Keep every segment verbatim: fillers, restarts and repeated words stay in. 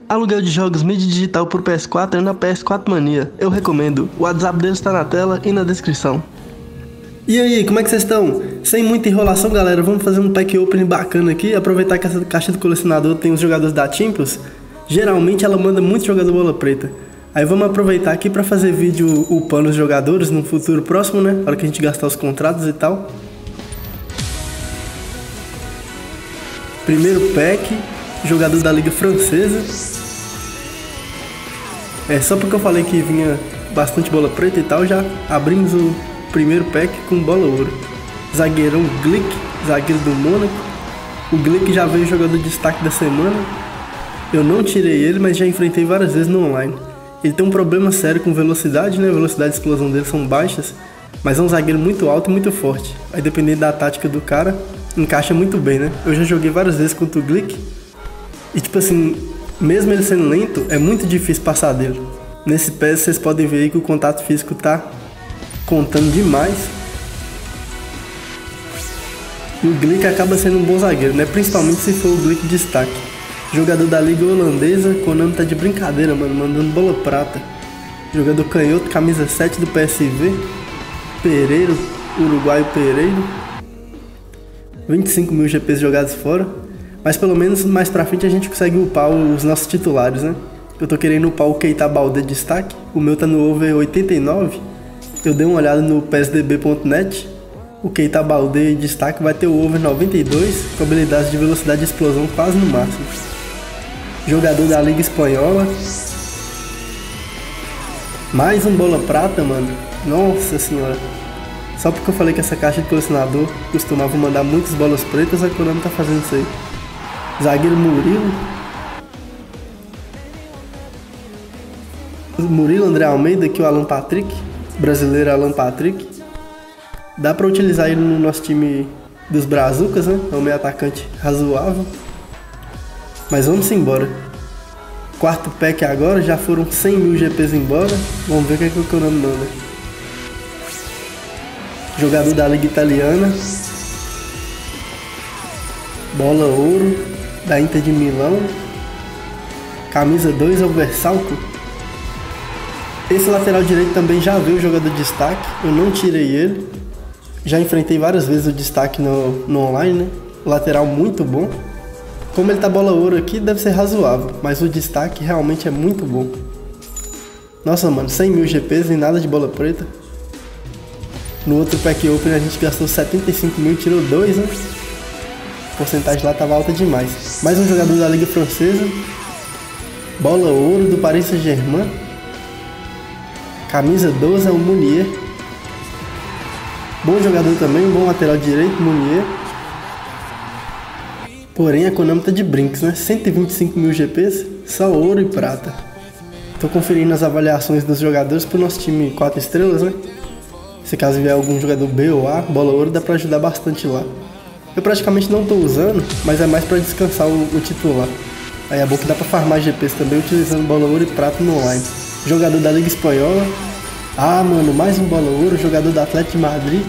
Aluguel de jogos mídia digital por P S quatro é na P S quatro Mania. Eu recomendo. O WhatsApp deles está na tela e na descrição. E aí, como é que vocês estão? Sem muita enrolação, galera, vamos fazer um pack opening bacana aqui. Aproveitar que essa caixa do colecionador tem os jogadores da Champions. Geralmente ela manda muito jogador bola preta. Aí vamos aproveitar aqui para fazer vídeo upando os jogadores no futuro próximo, né? Na hora que a gente gastar os contratos e tal. Primeiro pack, jogador da Liga Francesa. É, só porque eu falei que vinha bastante bola preta e tal, já abrimos o primeiro pack com bola ouro. Zagueirão Glick, zagueiro do Mônaco. O Glick já veio jogador de destaque da semana. Eu não tirei ele, mas já enfrentei várias vezes no online. Ele tem um problema sério com velocidade, né? Velocidade e explosão dele são baixas, mas é um zagueiro muito alto e muito forte. Aí dependendo da tática do cara, encaixa muito bem, né? Eu já joguei várias vezes contra o Glick. E tipo assim, mesmo ele sendo lento, é muito difícil passar dele. Nesse P E S vocês podem ver aí que o contato físico tá contando demais. E o Glick acaba sendo um bom zagueiro, né? Principalmente se for o Glick de destaque. Jogador da Liga Holandesa, Konami tá de brincadeira, mano, mandando bola prata. Jogador canhoto, camisa sete do P S V. Pereiro, uruguaio Pereiro. vinte e cinco mil G Ps jogados fora. Mas pelo menos mais pra frente a gente consegue upar os nossos titulares, né? Eu tô querendo upar o Keita Balde de destaque. O meu tá no over oitenta e nove. Eu dei uma olhada no P S D B ponto net. O Keita Balde de destaque vai ter o over noventa e dois, com habilidade de velocidade e explosão quase no máximo. Jogador da Liga Espanhola. Mais um bola prata, mano. Nossa senhora. Só porque eu falei que essa caixa de colecionador costumava mandar muitas bolas pretas, a Konami tá fazendo isso aí. Zagueiro Murilo. Murilo, André Almeida, aqui o Alan Patrick. Brasileiro Alan Patrick. Dá pra utilizar ele no nosso time dos Brazucas, né? É um meio atacante razoável. Mas vamos embora. Quarto pack agora, já foram cem mil G Ps embora. Vamos ver o que é que o Konami manda. Jogador da Liga Italiana. Bola ouro da Inter de Milão. Camisa dois ao Versalco. Esse lateral direito também já veio o jogador de destaque. Eu não tirei ele. Já enfrentei várias vezes o destaque no, no online, né? Lateral muito bom. Como ele tá bola ouro aqui, deve ser razoável. Mas o destaque realmente é muito bom. Nossa, mano, cem mil G Ps e nada de bola preta. No outro pack open a gente gastou setenta e cinco mil e tirou dois, né? A porcentagem lá tava alta demais. Mais um jogador da Liga Francesa. Bola ouro do Paris Saint-Germain. Camisa doze é o Munier. Bom jogador também, bom lateral direito, Munier. Porém a Konami tá de brinks, né? cento e vinte e cinco mil G Ps, só ouro e prata. Tô conferindo as avaliações dos jogadores pro nosso time quatro estrelas, né? Se caso vier algum jogador B ou A, bola ouro dá pra ajudar bastante lá. Eu praticamente não tô usando, mas é mais pra descansar o, o titular. Aí é bom que dá pra farmar G Ps também utilizando bola ouro e prata no online. Jogador da Liga Espanhola. Ah, mano, mais um bola ouro, jogador do Atlético de Madrid.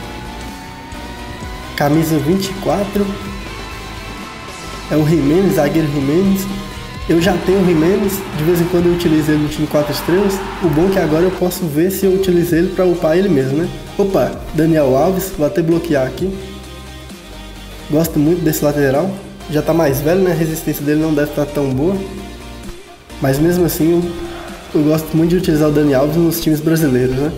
Camisa vinte e quatro. É o Jimenez, zagueiro Jimenez. Eu já tenho o Jimenez, de vez em quando eu utilizo ele no time quatro estrelas. O bom é que agora eu posso ver se eu utilizo ele pra upar ele mesmo, né? Opa, Daniel Alves, vou até bloquear aqui. Gosto muito desse lateral. Já tá mais velho, né? A resistência dele não deve estar tão boa. Mas mesmo assim, eu, eu gosto muito de utilizar o Daniel Alves nos times brasileiros, né?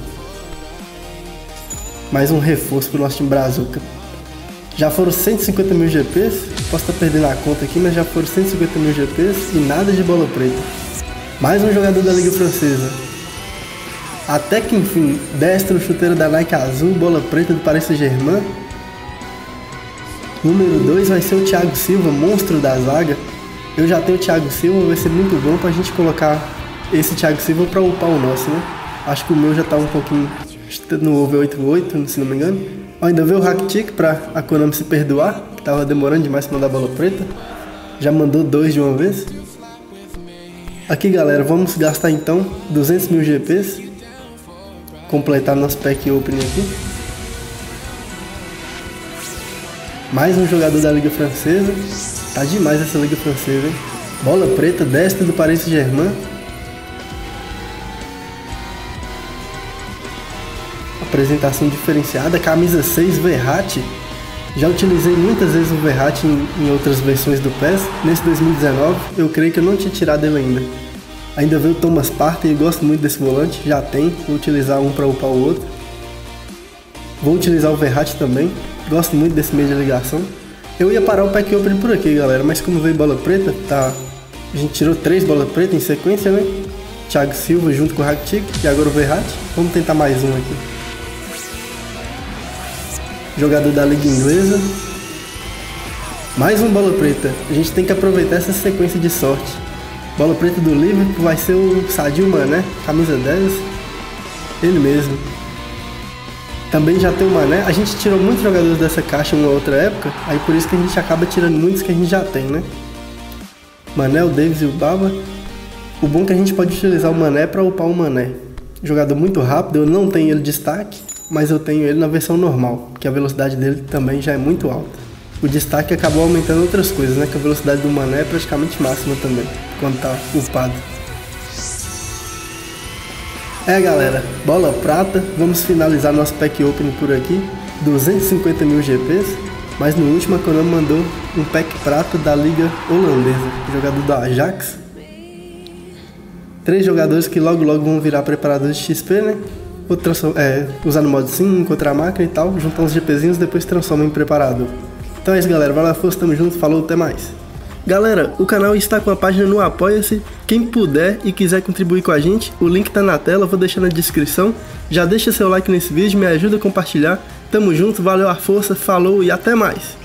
Mais um reforço pro nosso time Brazuca. Já foram cento e cinquenta mil G Ps, posso estar perdendo a conta aqui, mas já foram cento e cinquenta mil G Ps e nada de bola preta. Mais um jogador da Liga Francesa. Até que enfim, destro, chuteiro da Nike azul, bola preta do Paris Saint-Germain. Número dois vai ser o Thiago Silva, monstro da zaga. Eu já tenho o Thiago Silva, vai ser muito bom pra gente colocar esse Thiago Silva pra upar o nosso, né? Acho que o meu já tá um pouquinho no over oitenta e oito, se não me engano. Ainda veio o Rakitic pra a Konami se perdoar, que tava demorando demais pra mandar bola preta. Já mandou dois de uma vez. Aqui, galera, vamos gastar então duzentos mil G Ps. Completar nosso pack opening aqui. Mais um jogador da Liga Francesa. Tá demais essa Liga Francesa, hein? Bola preta, Desta do Paris Saint-Germain. Apresentação diferenciada, camisa seis, Verratti. Já utilizei muitas vezes o Verratti em, em outras versões do P E S. Nesse dois mil e dezenove, eu creio que eu não tinha tirado ele ainda. Ainda veio o Thomas Partey e gosto muito desse volante, já tem, vou utilizar um para upar o outro. Vou utilizar o Verratti também, gosto muito desse meio de ligação. Eu ia parar o pack opening por aqui, galera, mas como veio bola preta, tá... A gente tirou três bolas pretas em sequência, né? Thiago Silva junto com o Rakitic e agora o Verratti. Vamos tentar mais um aqui. Jogador da Liga Inglesa. Mais um bola preta. A gente tem que aproveitar essa sequência de sorte. Bola preta do Liverpool vai ser o Sadio Mané, camisa dez. Ele mesmo. Também já tem o Mané. A gente tirou muitos jogadores dessa caixa em uma outra época, aí por isso que a gente acaba tirando muitos que a gente já tem, né? Mané, o Davis e o Baba. O bom é que a gente pode utilizar o Mané para upar o Mané. Jogador muito rápido, eu não tenho ele de destaque, mas eu tenho ele na versão normal, que a velocidade dele também já é muito alta. O destaque acabou aumentando outras coisas, né? Que a velocidade do Mané é praticamente máxima também, quando tá upado. É, galera, bola prata, vamos finalizar nosso pack opening por aqui, duzentos e cinquenta mil G Ps, mas no último a Konami mandou um pack prata da liga holandesa, jogador do Ajax. Três jogadores que logo logo vão virar preparadores de X P, né? Vou é, usar no modo sim, encontrar a máquina e tal, juntar uns GPzinhos e depois transforma em preparador. Então é isso, galera, vai lá, força, tamo junto, falou, até mais. Galera, o canal está com a página no Apoia-se, quem puder e quiser contribuir com a gente, o link tá na tela, vou deixar na descrição. Já deixa seu like nesse vídeo, me ajuda a compartilhar, tamo junto, valeu a força, falou e até mais.